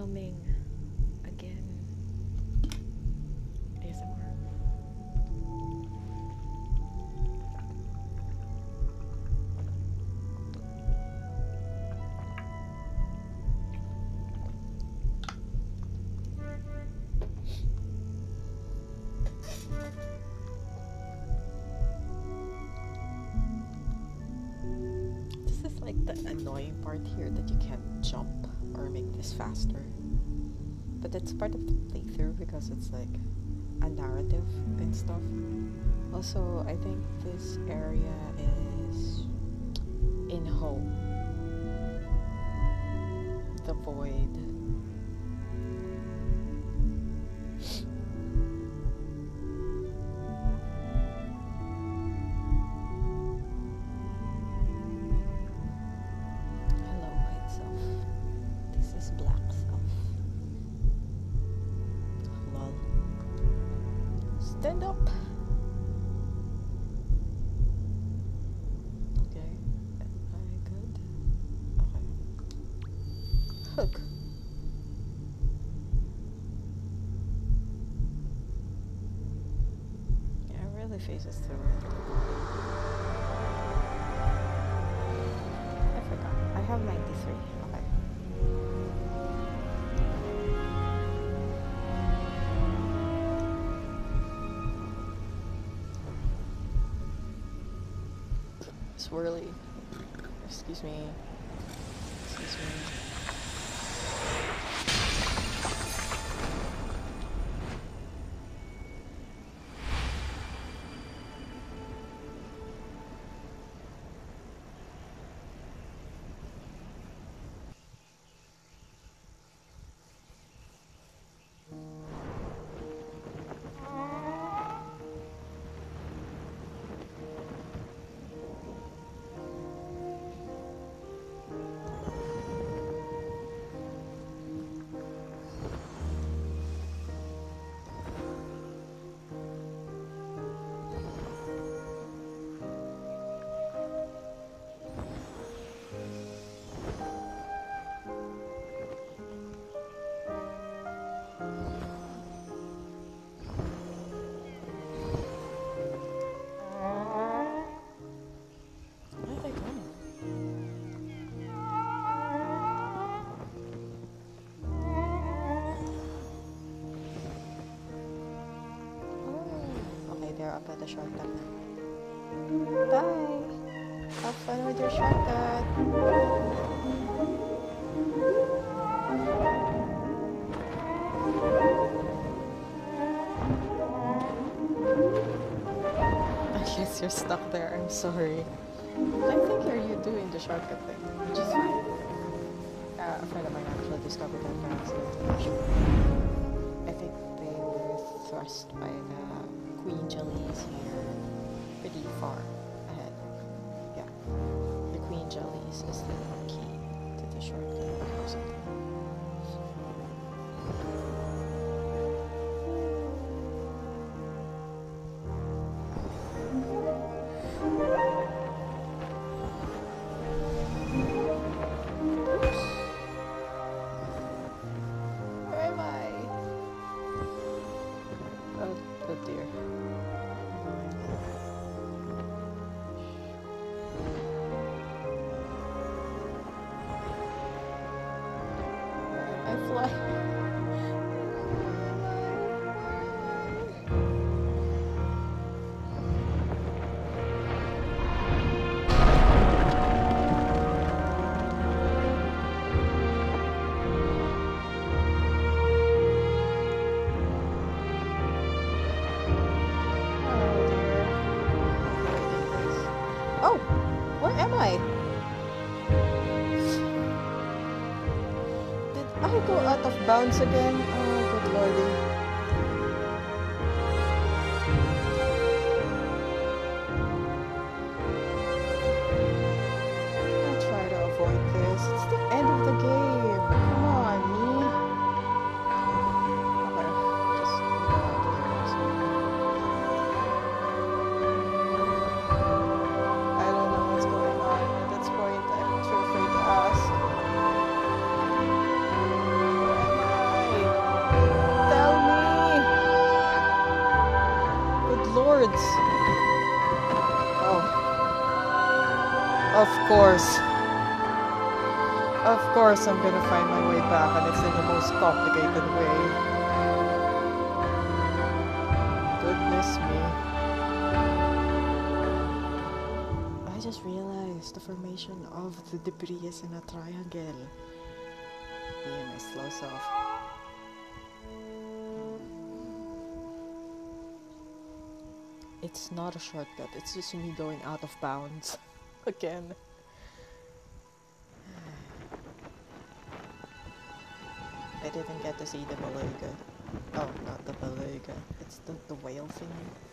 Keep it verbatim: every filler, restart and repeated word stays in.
humming again. A S M R. This is like the annoying part here, that you can't jump or make this faster. But that's part of the playthrough because it's like a narrative and stuff. Also, I think this area is in home. The void. Hello, white self. This is black self. Lol. Stand up. Okay. Am I good? Okay. Hook. Yeah, it really faces through it. I forgot. I have ninety-three. Okay. Swirly. Excuse me. Excuse me. Where are they going? Oh, okay, they're up at the shortcut. Bye! Have fun with your shortcut! I guess you're stuck there, I'm sorry. I think you're you doing the shortcut thing, which is fine. Uh, a friend of mine actually discovered that by accident. I think they were thrust by the queen jellies here pretty far ahead. Yeah. The queen jellies is the key to the shortcut or something. Where am I? Oh, oh dear. I fly. Oh, where am I? Did I go out of bounds again? Oh, good lordy. I'll try to avoid this. It's the end of the game. Come on, me. Okay, just go out here. I don't know what's going on at this point. I'm too afraid to ask. Where am I? backwards! Oh. Of course. Of course I'm gonna find my way back, and it's in the most complicated way. Goodness me. I just realized the formation of the debris is in a triangle. Yeah, my slow self. It's not a shortcut, it's just me going out of bounds. Again. I didn't get to see the beluga. Oh, not the beluga. It's the, the whale thingy.